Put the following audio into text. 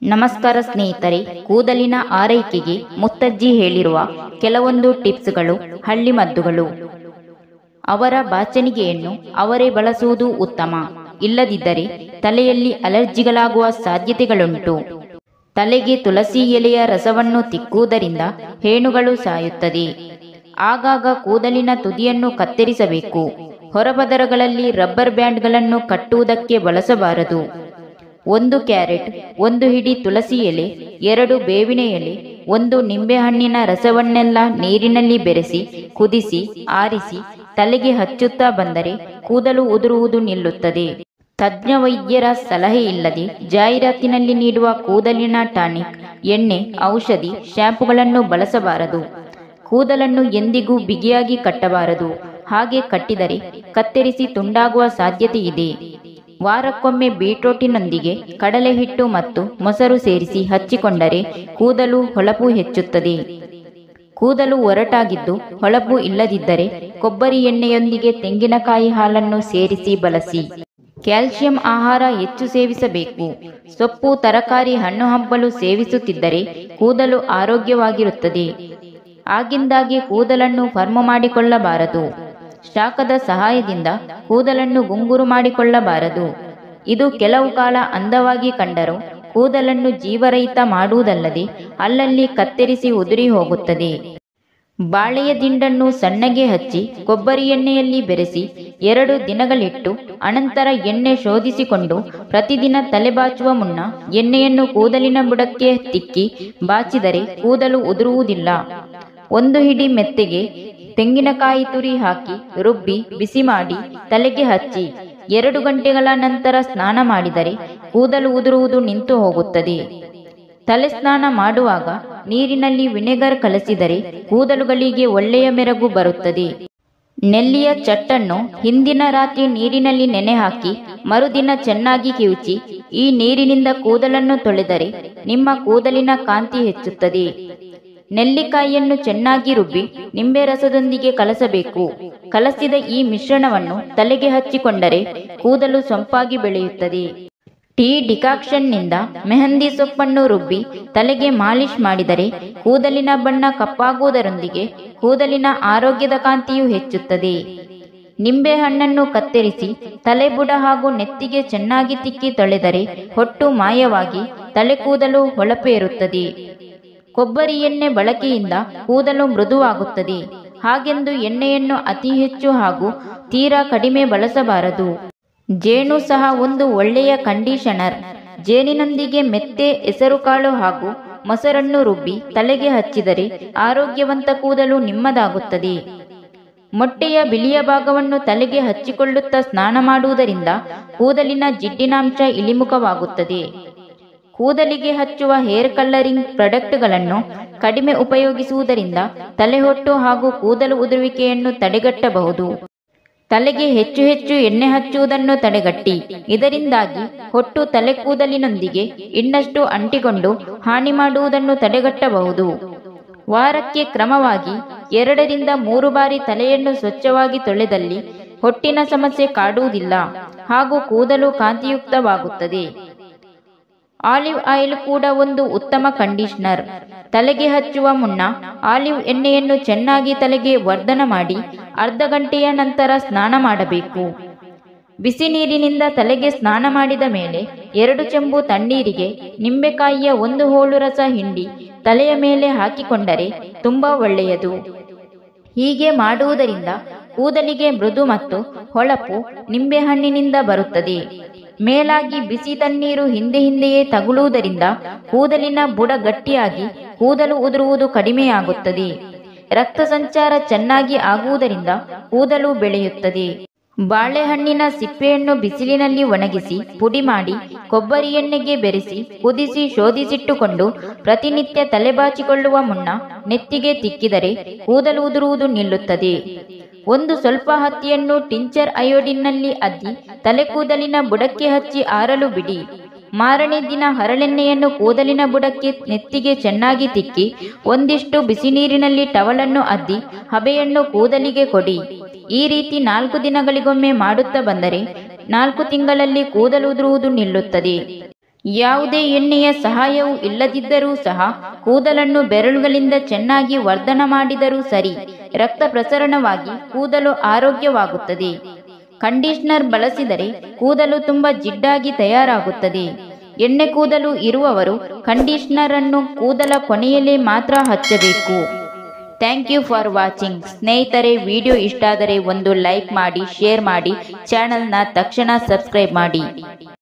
ನಮಸ್ಕಾರ ಸ್ನೇಹಿತರೆ, ಕೂದಲಿನ ಆರೈಕೆಗೆ ಮುತ್ತಜ್ಜಿ ಹೇಳಿರುವ ಕೆಲವೊಂದು ಟಿಪ್ಸ್ಗಳು, ಹಳ್ಳಿಮದ್ದುಗಳು. ಅವರ ಬಾಚಣಿಗೆಯನ್ನು ಅವರೇ ಬಳಸುವುದು ಉತ್ತಮ. ಇಲ್ಲದಿದ್ದರೆ ತಲೆಯಲ್ಲಿ ಅಲರ್ಜಿಗಳಾಗುವ ಸಾಧ್ಯತೆಗಳುಂಟು. ತಲೆಗೆ ತುಳಸಿ ಎಲೆಯ ರಸವನ್ನು ತಿಕ್ಕುವುದರಿಂದ ಹೇನುಗಳು ಸಾಯುತ್ತದೆ. ಆಗಾಗ ಕೂದಲಿನ ತುದಿಯನ್ನು ಕತ್ತರಿಸಬೇಕು. ಹೊರಪದರಗಳಲ್ಲಿ ರಬ್ಬರ್ ಬ್ಯಾಂಡ್ಗಳನ್ನು ಕಟ್ಟುವುದಕ್ಕೆ ಬಳಸಬಾರದು. 1 ಕ್ಯಾರೆಟ್, 1 ಹಿಡಿ ತುಳಸಿ ಎಲೆ, 2 ಬೇವಿನ ಎಲೆ, 1 ನಿಂಬೆಹಣ್ಣಿನ ರಸವನ್ನೆಲ್ಲ ನೀರಿನಲ್ಲಿ ಬೆರೆಸಿ ಕುದಿಸಿ ಆರಿಸಿ ತಲೆಗೆ ಹಚ್ಚುತ್ತಾ ಬಂದರೆ ಕೂದಲು ಉದುರುವುದು ನಿಲ್ಲುತ್ತದೆ. ತಜ್ಞ ವೈದ್ಯರ ಸಲಹೆ ಇಲ್ಲದೆ ಜಾಹೀರಾತಿನಲ್ಲಿ ನೀಡುವ ಕೂದಲಿನ ಟಾನಿಕ್, ಎಣ್ಣೆ, ಔಷಧಿ, ಶ್ಯಾಂಪುಗಳನ್ನು ಬಳಸಬಾರದು. ಕೂದಲನ್ನು ಎಂದಿಗೂ ಬಿಗಿಯಾಗಿ ಕಟ್ಟಬಾರದು. ಹಾಗೆ ಕಟ್ಟಿದರೆ ಕತ್ತರಿಸಿ ತುಂಡಾಗುವ ಸಾಧ್ಯತೆ ಇದೆ. ವಾರಕ್ಕೊಮ್ಮೆ ಬೀಟ್ರೂಟಿನೊಂದಿಗೆ ಕಡಲೆ ಹಿಟ್ಟು ಮತ್ತು ಮೊಸರು ಸೇರಿಸಿ ಹಚ್ಚಿಕೊಂಡರೆ ಕೂದಲು ಹೊಳಪು ಹೆಚ್ಚುತ್ತದೆ. ಕೂದಲು ಒರಟಾಗಿದ್ದು ಹೊಳಪು ಇಲ್ಲದಿದ್ದರೆ ಕೊಬ್ಬರಿ ಎಣ್ಣೆಯೊಂದಿಗೆ ತೆಂಗಿನಕಾಯಿ ಹಾಲನ್ನು ಸೇರಿಸಿ ಬಳಸಿ. ಕ್ಯಾಲ್ಸಿಯಂ ಆಹಾರ ಹೆಚ್ಚು ಸೇವಿಸಬೇಕು. ಸೊಪ್ಪು, ತರಕಾರಿ, ಹಣ್ಣು ಹಂಪಲು ಸೇವಿಸುತ್ತಿದ್ದರೆ ಕೂದಲು ಆರೋಗ್ಯವಾಗಿರುತ್ತದೆ. ಆಗಿಂದಾಗೆ ಕೂದಲನ್ನು ಫರ್ಮ್ ಮಾಡಿಕೊಳ್ಳಬಾರದು. ಶಾಖದ ಸಹಾಯದಿಂದ ಕೂದಲನ್ನು ಗುಂಗುರು ಮಾಡಿಕೊಳ್ಳಬಾರದು. ಇದು ಕೆಲವು ಕಾಲ ಅಂದವಾಗಿ ಕಂಡರೂ ಕೂದಲನ್ನು ಜೀವರಹಿತ ಮಾಡುವುದಲ್ಲದೆ ಅಲ್ಲಲ್ಲಿ ಕತ್ತರಿಸಿ ಉದುರಿ ಹೋಗುತ್ತದೆ. ಬಾಳೆಯ ದಿಂಡನ್ನು ಸಣ್ಣಗೆ ಹಚ್ಚಿ ಕೊಬ್ಬರಿ ಎಣ್ಣೆಯಲ್ಲಿ ಬೆರೆಸಿ 2 ದಿನಗಳಿಟ್ಟು ಅನಂತರ ಎಣ್ಣೆ ಶೋಧಿಸಿಕೊಂಡು ಪ್ರತಿದಿನ ತಲೆ ಬಾಚುವ ಮುನ್ನ ಎಣ್ಣೆಯನ್ನು ಕೂದಲಿನ ಬುಡಕ್ಕೆ ತಿಕ್ಕಿ ಬಾಚಿದರೆ ಕೂದಲು ಉದುರುವುದಿಲ್ಲ. 1 ಹಿಡಿ ಮೆತ್ತೆಗೆ ತೆಂಗಿನಕಾಯಿ ತುರಿ ಹಾಕಿ ರುಬ್ಬಿ ಬಿಸಿ ಮಾಡಿ ತಲೆಗೆ ಹಚ್ಚಿ 2 ಗಂಟೆಗಳ ನಂತರ ಸ್ನಾನ ಮಾಡಿದರೆ ಕೂದಲು ಉದುರುವುದು ನಿಂತು ಹೋಗುತ್ತದೆ. ತಲೆ ಸ್ನಾನ ಮಾಡುವಾಗ ನೀರಿನಲ್ಲಿ ವಿನೆಗರ್ ಕಲಸಿದರೆ ಕೂದಲುಗಳಿಗೆ ಒಳ್ಳೆಯ ಮೆರುಗು ಬರುತ್ತದೆ. ನೆಲ್ಲಿಯ ಚಟ್ಟನ್ನು ಹಿಂದಿನ ರಾತ್ರಿ ನೀರಿನಲ್ಲಿ ನೆನೆ ಹಾಕಿ ಮರುದಿನ ಚೆನ್ನಾಗಿ ಕಿವುಚಿ ಈ ನೀರಿನಿಂದ ಕೂದಲನ್ನು ತೊಳೆದರೆ ನಿಮ್ಮ ಕೂದಲಿನ ಕಾಂತಿ ಹೆಚ್ಚುತ್ತದೆ. ನೆಲ್ಲಿಕಾಯಿಯನ್ನು ಚೆನ್ನಾಗಿ ರುಬ್ಬಿ ನಿಂಬೆ ರಸದೊಂದಿಗೆ ಕಲಸಬೇಕು. ಕಲಸಿದ ಈ ಮಿಶ್ರಣವನ್ನು ತಲೆಗೆ ಹಚ್ಚಿಕೊಂಡರೆ ಕೂದಲು ಸೊಂಪಾಗಿ ಬೆಳೆಯುತ್ತದೆ. ಟೀ ಡಿಕಾಕ್ಷನ್ನಿಂದ ಮೆಹಂದಿ ಸೊಪ್ಪನ್ನು ರುಬ್ಬಿ ತಲೆಗೆ ಮಾಲಿಶ್ ಮಾಡಿದರೆ ಕೂದಲಿನ ಬಣ್ಣ ಕಪ್ಪಾಗುವುದರೊಂದಿಗೆ ಕೂದಲಿನ ಆರೋಗ್ಯದ ಕಾಂತಿಯು ಹೆಚ್ಚುತ್ತದೆ. ನಿಂಬೆ ಹಣ್ಣನ್ನು ಕತ್ತರಿಸಿ ತಲೆ ಬುಡ ಹಾಗೂ ನೆತ್ತಿಗೆ ಚೆನ್ನಾಗಿ ತಿಕ್ಕಿ ತೊಳೆದರೆ ಹೊಟ್ಟು ಮಾಯವಾಗಿ ತಲೆ ಕೂದಲು ಹೊಳಪೇರುತ್ತದೆ. ಕೊಬ್ಬರಿ ಎಣ್ಣೆ ಬಳಕೆಯಿಂದ ಕೂದಲು ಮೃದುವಾಗುತ್ತದೆ. ಹಾಗೆಂದು ಎಣ್ಣೆಯನ್ನು ಅತಿ ಹೆಚ್ಚು ಹಾಗೂ ತೀರಾ ಕಡಿಮೆ ಬಳಸಬಾರದು. ಜೇನು ಸಹ ಒಂದು ಒಳ್ಳೆಯ ಕಂಡೀಷನರ್. ಜೇನಿನೊಂದಿಗೆ ಮೆತ್ತೆ, ಹೆಸರುಕಾಳು ಹಾಗೂ ಮೊಸರನ್ನು ರುಬ್ಬಿ ತಲೆಗೆ ಹಚ್ಚಿದರೆ ಆರೋಗ್ಯವಂತ ಕೂದಲು ನಿಮ್ಮದಾಗುತ್ತದೆ. ಮೊಟ್ಟೆಯ ಬಿಳಿಯ ಭಾಗವನ್ನು ತಲೆಗೆ ಹಚ್ಚಿಕೊಳ್ಳುತ್ತಾ ಸ್ನಾನ ಮಾಡುವುದರಿಂದ ಕೂದಲಿನ ಜಿಡ್ಡಿನಾಂಶ ಇಳಿಮುಖವಾಗುತ್ತದೆ. ಕೂದಲಿಗೆ ಹಚ್ಚುವ ಹೇರ್ ಕಲರಿಂಗ್ ಪ್ರಾಡಕ್ಟ್ಗಳನ್ನು ಕಡಿಮೆ ಉಪಯೋಗಿಸುವುದರಿಂದ ತಲೆಹೊಟ್ಟು ಹಾಗೂ ಕೂದಲು ಉದುರುವಿಕೆಯನ್ನು ತಡೆಗಟ್ಟಬಹುದು. ತಲೆಗೆ ಹೆಚ್ಚು ಹೆಚ್ಚು ಎಣ್ಣೆ ಹಚ್ಚುವುದನ್ನು ತಡೆಗಟ್ಟಿ. ಇದರಿಂದಾಗಿ ಹೊಟ್ಟು ತಲೆ ಕೂದಲಿನೊಂದಿಗೆ ಇನ್ನಷ್ಟು ಅಂಟಿಕೊಂಡು ಹಾನಿ ಮಾಡುವುದನ್ನು ತಡೆಗಟ್ಟಬಹುದು. ವಾರಕ್ಕೆ ಕ್ರಮವಾಗಿ 2 ರಿಂದ 3 ಬಾರಿ ತಲೆಯನ್ನು ಸ್ವಚ್ಛವಾಗಿ ತೊಳೆದಲ್ಲಿ ಹೊಟ್ಟಿನ ಸಮಸ್ಯೆ ಕಾಡುವುದಿಲ್ಲ ಹಾಗೂ ಕೂದಲು ಕಾಂತಿಯುಕ್ತವಾಗುತ್ತದೆ. ಆಲಿವ್ ಆಯಿಲ್ ಕೂಡ ಒಂದು ಉತ್ತಮ ಕಂಡೀಷನರ್. ತಲೆಗೆ ಹಚ್ಚುವ ಮುನ್ನ ಆಲಿವ್ ಎಣ್ಣೆಯನ್ನು ಚೆನ್ನಾಗಿ ತಲೆಗೆ ವರ್ಧನ ಮಾಡಿ ಅರ್ಧ ಗಂಟೆಯ ನಂತರ ಸ್ನಾನ ಮಾಡಬೇಕು. ಬಿಸಿ ನೀರಿನಿಂದ ತಲೆಗೆ ಸ್ನಾನ ಮಾಡಿದ ಮೇಲೆ 2 ಚೆಂಬು ತಣ್ಣೀರಿಗೆ ನಿಂಬೆಕಾಯಿಯ 1 ಹೋಳು ರಸ ಹಿಂಡಿ ತಲೆಯ ಮೇಲೆ ಹಾಕಿಕೊಂಡರೆ ತುಂಬಾ ಒಳ್ಳೆಯದು. ಹೀಗೆ ಮಾಡುವುದರಿಂದ ಕೂದಲಿಗೆ ಮೃದು ಮತ್ತು ಹೊಳಪು ನಿಂಬೆಹಣ್ಣಿನಿಂದ ಬರುತ್ತದೆ. ಮೇಲಾಗಿ ಬಿಸಿ ತಣ್ಣೀರು ಹಿಂದೆಯೇ ತಗುಲುವುದರಿಂದ ಕೂದಲಿನ ಬುಡ ಗಟ್ಟಿಯಾಗಿ ಕೂದಲು ಉದುರುವುದು ಕಡಿಮೆಯಾಗುತ್ತದೆ. ರಕ್ತ ಸಂಚಾರ ಚೆನ್ನಾಗಿ ಆಗುವುದರಿಂದ ಕೂದಲು ಬೆಳೆಯುತ್ತದೆ. ಬಾಳೆಹಣ್ಣಿನ ಸಿಪ್ಪೆಯನ್ನು ಬಿಸಿಲಿನಲ್ಲಿ ಒಣಗಿಸಿ ಪುಡಿ ಮಾಡಿ ಕೊಬ್ಬರಿ ಎಣ್ಣೆಗೆ ಬೆರೆಸಿ ಕುದಿಸಿ ಶೋಧಿಸಿಟ್ಟುಕೊಂಡು ಪ್ರತಿನಿತ್ಯ ತಲೆ ಬಾಚಿಕೊಳ್ಳುವ ಮುನ್ನ ನೆತ್ತಿಗೆ ತಿಕ್ಕಿದರೆ ಕೂದಲು ಉದುರುವುದು ನಿಲ್ಲುತ್ತದೆ. ಒಂದು ಸ್ವಲ್ಪ ಹತ್ತಿಯನ್ನು ಟಿಂಚರ್ ಅಯೋಡಿನ್ನಲ್ಲಿ ಅದ್ದಿ ತಲೆ ಕೂದಲಿನ ಬುಡಕ್ಕೆ ಹಚ್ಚಿ ಆರಲು ಬಿಡಿ. ಮಾರನೇ ದಿನ ಹರಳೆಣ್ಣೆಯನ್ನು ಕೂದಲಿನ ಬುಡಕ್ಕೆ ನೆತ್ತಿಗೆ ಚೆನ್ನಾಗಿ ತಿಕ್ಕಿ ಒಂದಿಷ್ಟು ಬಿಸಿ ನೀರಿನಲ್ಲಿ ಟವಲನ್ನು ಅದ್ದಿ ಹಬೆಯನ್ನು ಕೂದಲಿಗೆ ಕೊಡಿ. ಈ ರೀತಿ 4 ದಿನಗಳಿಗೊಮ್ಮೆ ಮಾಡುತ್ತಾ ಬಂದರೆ 4 ತಿಂಗಳಲ್ಲಿ ಕೂದಲು ಉದುರುವುದು ನಿಲ್ಲುತ್ತದೆ. ಯಾವುದೇ ಎಣ್ಣೆಯ ಸಹಾಯವೂ ಇಲ್ಲದಿದ್ದರೂ ಸಹ ಕೂದಲನ್ನು ಬೆರಳುಗಳಿಂದ ಚೆನ್ನಾಗಿ ವರ್ಧನ ಮಾಡಿದರೂ ಸರಿ, ರಕ್ತ ಪ್ರಸರಣವಾಗಿ ಕೂದಲು ಆರೋಗ್ಯವಾಗುತ್ತದೆ. ಕಂಡೀಷನರ್ ಬಳಸಿದರೆ ಕೂದಲು ತುಂಬ ಜಿಡ್ಡಾಗಿ ತಯಾರಾಗುತ್ತದೆ. ಎಣ್ಣೆ ಕೂದಲು ಇರುವವರು ಕಂಡೀಷನರ್ ಅನ್ನು ಕೂದಲ ಕೊನೆಯಲ್ಲಿ ಮಾತ್ರ ಹಚ್ಚಬೇಕು. Thank you for watching. ಸ್ನೇಹಿತರೆ, ವಿಡಿಯೋ ಇಷ್ಟ ಆದರೆ ಒಂದು ಲೈಕ್ ಮಾಡಿ, ಶೇರ್ ಮಾಡಿ, ಚಾನಲ್ನ ತಕ್ಷಣ ಸಬ್ಸ್ಕ್ರೈಬ್ ಮಾಡಿ.